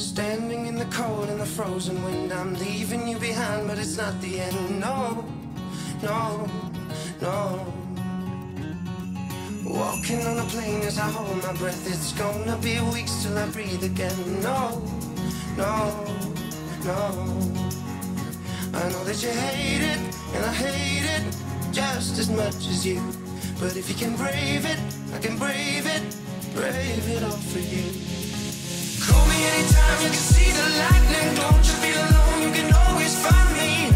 Standing in the cold and the frozen wind, I'm leaving you behind, but it's not the end. No, no, no. Walking on a plane as I hold my breath, it's gonna be weeks till I breathe again. No, no, no. I know that you hate it, and I hate it just as much as you. But if you can brave it, I can brave it all for you. Call me anytime you can see the lightning. Don't you feel alone, you can always find me.